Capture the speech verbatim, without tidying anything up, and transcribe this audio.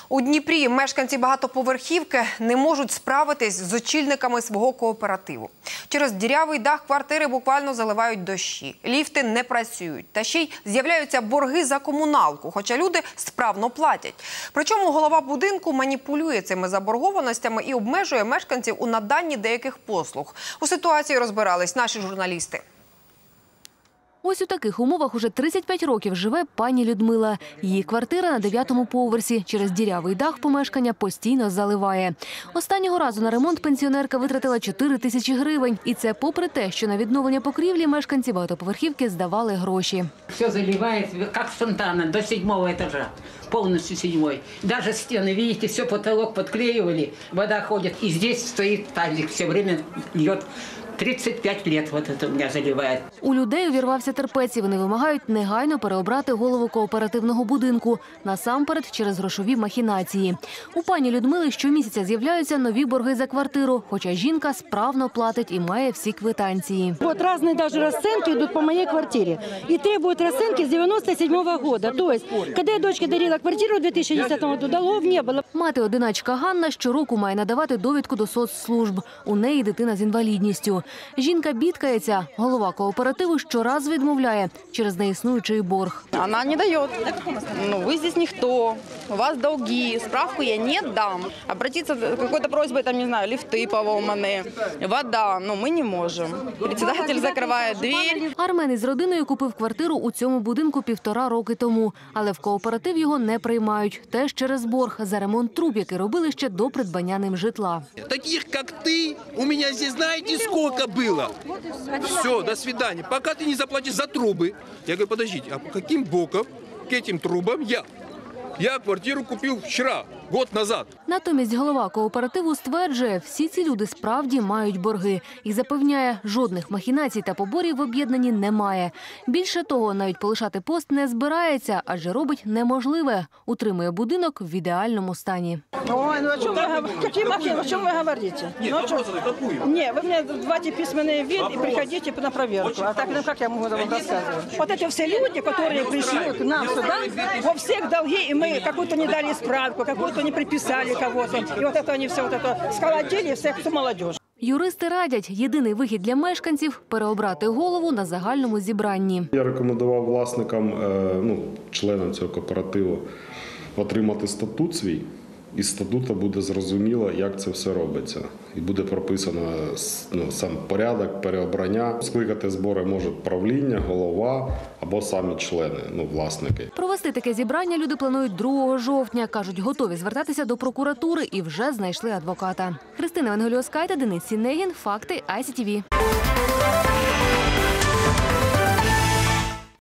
У Дніпрі мешканці багатоповерхівки не можуть справитись з очільниками свого кооперативу. Через дірявий дах квартири буквально заливають дощі. Ліфти не працюють. Та ще й з'являються борги за комуналку, хоча люди справно платять. Причому голова будинку маніпулює цими заборгованостями і обмежує мешканців у наданні деяких послуг. У ситуації розбирались наші журналісти. Ось у таких умовах уже тридцять п'ять років живе пані Людмила. Її квартира на дев'ятому поверсі. Через дірявий дах помешкання постійно заливає. Останнього разу на ремонт пенсіонерка витратила чотири тисячі гривень. І це попри те, що на відновлення покрівлі мешканці багатоповерхівки здавали гроші. Все заливає, як з фонтана, до сьомого етажа. Повністю сьомий. Навіть стіни, бачите, все, потолок підклеювали, вода ходить. І тут стоїть тазик, все время льє. тридцять п'ять років вот это у мене заливає. У людей увірвався терпець, і вони вимагають негайно переобрати голову кооперативного будинку. Насамперед через грошові махінації. У пані Людмили щомісяця з'являються нові борги за квартиру, хоча жінка справно платить і має всі квитанції. Вот разные даже расценки идут по моей квартире. И требуют расценки с девяносто седьмого года. То есть, когда я дочке дарила квартиру в дві тисячі десятому году, долгов не было. Мати-одиначка Ганна щороку має надавати довідку до соцслужб. У неї дитина з інвалідністю. Жінка бідкається. Голова кооперативу щораз відмовляє через неіснуючий борг. Вона не дає. Ну, ви тут ніхто, у вас долги, справку я не дам. Обратитися з якоюсь просьбою, там, не знаю, ліфти поломані, вода, ну, ми не можемо. Председатель закриває двері. Армен із родиною купив квартиру у цьому будинку півтора роки тому. Але в кооператив його не приймають. Теж через борг за ремонт труб, який робили ще до придбання ним житла. Таких, як ти, у мене здесь, знаєте, скільки было. Все, до свидания. Пока ты не заплатишь за трубы. Я говорю, подождите, а по каким бокам к этим трубам я? Я квартиру купил вчера, год назад. Натомість голова кооперативу стверджує, всі ці люди справді мають борги. І запевняє, жодних махінацій та поборів в об'єднанні немає. Більше того, навіть полишати пост не збирається, адже робить неможливе. Утримує будинок в ідеальному стані. Ой, ну о чем вы говорите? Какие махины? О чем вы говорите? Нет, ну, вопрос какую? Не, вы мне давайте письменный вид и приходите на проверку. А так, ну как я могу вам рассказывать? Вот эти все люди, которые пришли к нам сюда, во всех долги, и мы какую-то не дали справку, какую-то не приписали кого-то. И вот это они все вот это сколотили, всех всю молодежь. Юристи радять, єдиний вихід для мешканців – переобрати голову на загальному зібранні. Я рекомендував власникам, ну, членам цього кооперативу отримати статут свій. Із статуту буде зрозуміло, як це все робиться. І буде прописано, ну, сам порядок переобрання. Скликати збори може правління, голова або самі члени, ну, власники. Провести таке зібрання люди планують другого жовтня. Кажуть, готові звертатися до прокуратури і вже знайшли адвоката. Христина Венгельовська, Денис Сінегін, Факти, ай сі ті ві.